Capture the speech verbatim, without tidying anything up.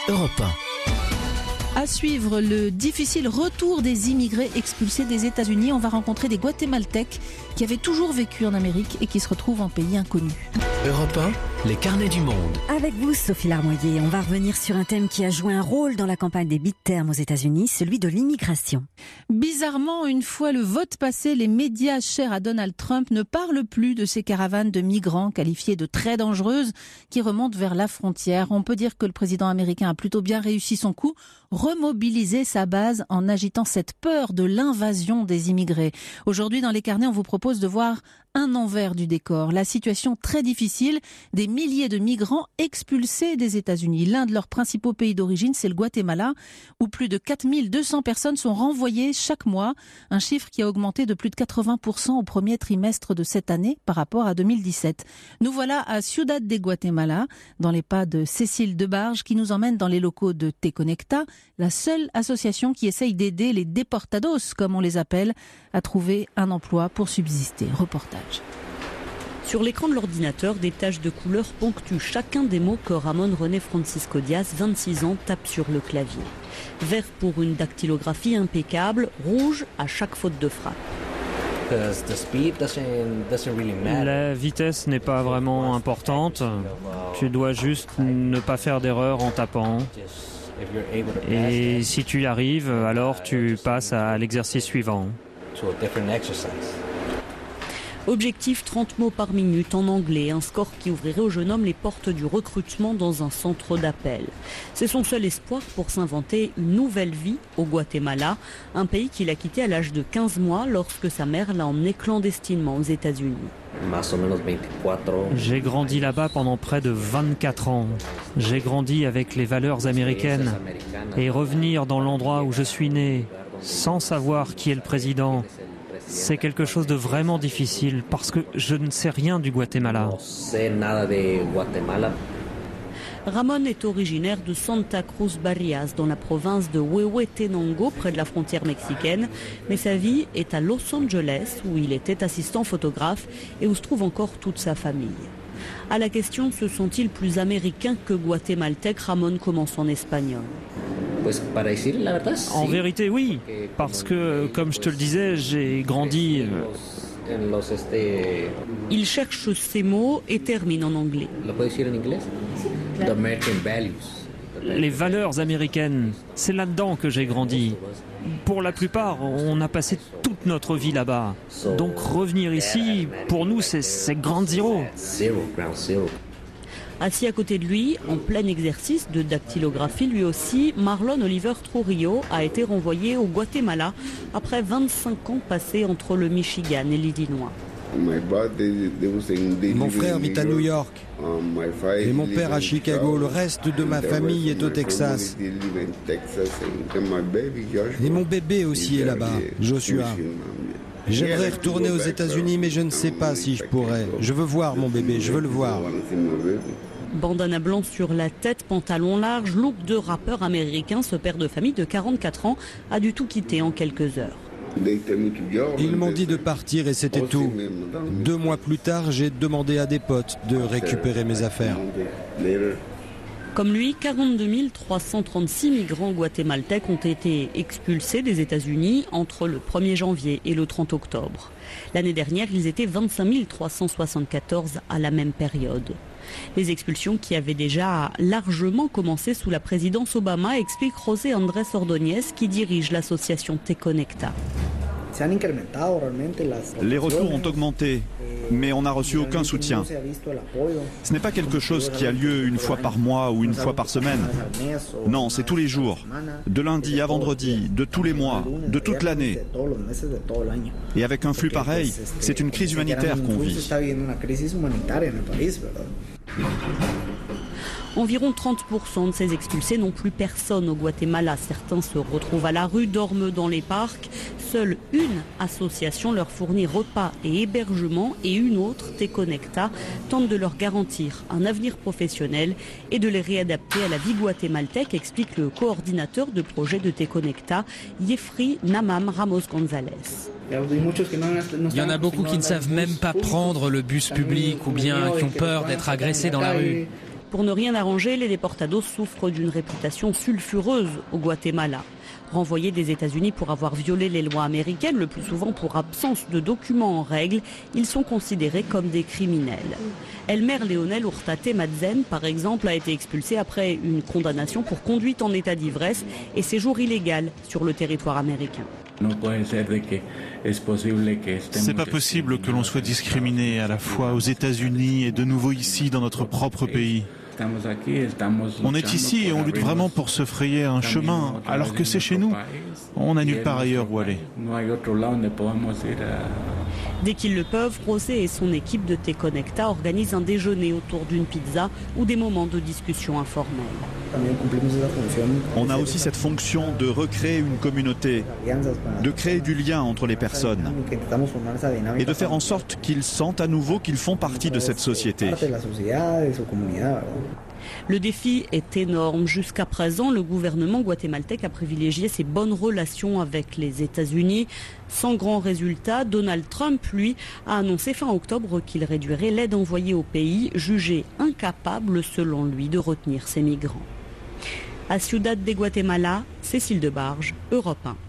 Europe un. À suivre le difficile retour des immigrés expulsés des États-Unis. On va rencontrer des Guatémaltèques qui avaient toujours vécu en Amérique et qui se retrouvent en pays inconnu. Europe un, les carnets du monde. Avec vous, Sophie Larmoyer, on va revenir sur un thème qui a joué un rôle dans la campagne des midterms aux États-Unis, celui de l'immigration. Bizarrement, une fois le vote passé, les médias chers à Donald Trump ne parlent plus de ces caravanes de migrants qualifiées de très dangereuses qui remontent vers la frontière. On peut dire que le président américain a plutôt bien réussi son coup, remobiliser sa base en agitant cette peur de l'invasion des immigrés. Aujourd'hui, dans les carnets, on vous propose de voir un envers du décor, la situation très difficile des milliers de migrants expulsés des États-Unis. L'un de leurs principaux pays d'origine, c'est le Guatemala, où plus de quatre mille deux cents personnes sont renvoyées chaque mois, un chiffre qui a augmenté de plus de quatre-vingts pour cent au premier trimestre de cette année par rapport à deux mille dix-sept. Nous voilà à Ciudad de Guatemala, dans les pas de Cécile Debarge, qui nous emmène dans les locaux de T-Conecta, la seule association qui essaye d'aider les déportados, comme on les appelle, à trouver un emploi pour subsister. Reportage. Sur l'écran de l'ordinateur, des taches de couleur ponctuent chacun des mots que Ramon René Francisco Diaz, vingt-six ans, tape sur le clavier. Vert pour une dactylographie impeccable, rouge à chaque faute de frappe. La vitesse n'est pas vraiment importante. Tu dois juste ne pas faire d'erreur en tapant. Et si tu y arrives, alors tu passes à l'exercice suivant. Objectif trente mots par minute en anglais, un score qui ouvrirait au jeune homme les portes du recrutement dans un centre d'appel. C'est son seul espoir pour s'inventer une nouvelle vie au Guatemala, un pays qu'il a quitté à l'âge de quinze mois lorsque sa mère l'a emmené clandestinement aux États-Unis. J'ai grandi là-bas pendant près de vingt-quatre ans. J'ai grandi avec les valeurs américaines. Et revenir dans l'endroit où je suis né, sans savoir qui est le président, c'est quelque chose de vraiment difficile parce que je ne sais rien du Guatemala. Ramon est originaire de Santa Cruz Barrias, dans la province de Huehuetenango, près de la frontière mexicaine. Mais sa vie est à Los Angeles, où il était assistant photographe et où se trouve encore toute sa famille. À la question, se sont-ils plus américains que guatémaltèques, Ramon commence en espagnol. En vérité, oui, parce que, comme je te le disais, j'ai grandi... Il cherche ces mots et termine en anglais. Les valeurs américaines, c'est là-dedans que j'ai grandi. Pour la plupart, on a passé toute notre vie là-bas. Donc revenir ici, pour nous, c'est ground zero. Assis à côté de lui, en plein exercice de dactylographie, lui aussi, Marlon Oliver Trujillo a été renvoyé au Guatemala après vingt-cinq ans passés entre le Michigan et l'Illinois. Mon frère vit à New York et mon père à Chicago. Le reste de ma famille est au Texas. Et mon bébé aussi est là-bas, Joshua. J'aimerais retourner aux États-Unis, mais je ne sais pas si je pourrais. Je veux voir mon bébé, je veux le voir. Bandana blanc sur la tête, pantalon large, look de rappeur américain, ce père de famille de quarante-quatre ans a dû tout quitter en quelques heures. Ils m'ont dit de partir et c'était tout. Deux mois plus tard, j'ai demandé à des potes de récupérer mes affaires. Comme lui, quarante-deux mille trois cent trente-six migrants guatémaltèques ont été expulsés des États-Unis entre le premier janvier et le trente octobre. L'année dernière, ils étaient vingt-cinq mille trois cent soixante-quatorze à la même période. Les expulsions qui avaient déjà largement commencé sous la présidence Obama, explique José Andrés Ordóñez qui dirige l'association T-Conecta. Les retours ont augmenté, mais on n'a reçu aucun soutien. Ce n'est pas quelque chose qui a lieu une fois par mois ou une fois par semaine. Non, c'est tous les jours, de lundi à vendredi, de tous les mois, de toute l'année. Et avec un flux pareil, c'est une crise humanitaire qu'on vit. Environ trente pour cent de ces expulsés n'ont plus personne au Guatemala. Certains se retrouvent à la rue, dorment dans les parcs. Seule une association leur fournit repas et hébergement et une autre, T-Conecta, tente de leur garantir un avenir professionnel et de les réadapter à la vie guatémaltèque, explique le coordinateur de projet de T-Conecta, Yefri Namam Ramos González. Il y en a beaucoup qui ne savent même pas prendre le bus public ou bien qui ont peur d'être agressés dans la rue. Pour ne rien arranger, les déportados souffrent d'une réputation sulfureuse au Guatemala. Renvoyés des États-Unis pour avoir violé les lois américaines, le plus souvent pour absence de documents en règle, ils sont considérés comme des criminels. Elmer Leonel Hurtate Madzen, par exemple, a été expulsé après une condamnation pour conduite en état d'ivresse et séjour illégal sur le territoire américain. C'est pas possible que l'on soit discriminé à la fois aux États-Unis et de nouveau ici dans notre propre pays. On est ici et on lutte vraiment pour se frayer un chemin, alors que c'est chez nous. On n'a nulle part ailleurs où aller. Dès qu'ils le peuvent, José et son équipe de T-Conecta organisent un déjeuner autour d'une pizza ou des moments de discussion informelle. On a aussi cette fonction de recréer une communauté, de créer du lien entre les personnes et de faire en sorte qu'ils sentent à nouveau qu'ils font partie de cette société. Le défi est énorme. Jusqu'à présent, le gouvernement guatémaltèque a privilégié ses bonnes relations avec les États-Unis. Sans grand résultat, Donald Trump, lui, a annoncé fin octobre qu'il réduirait l'aide envoyée au pays, jugé incapable, selon lui, de retenir ces migrants. À Ciudad de Guatemala, Cécile Debarge, Europe un.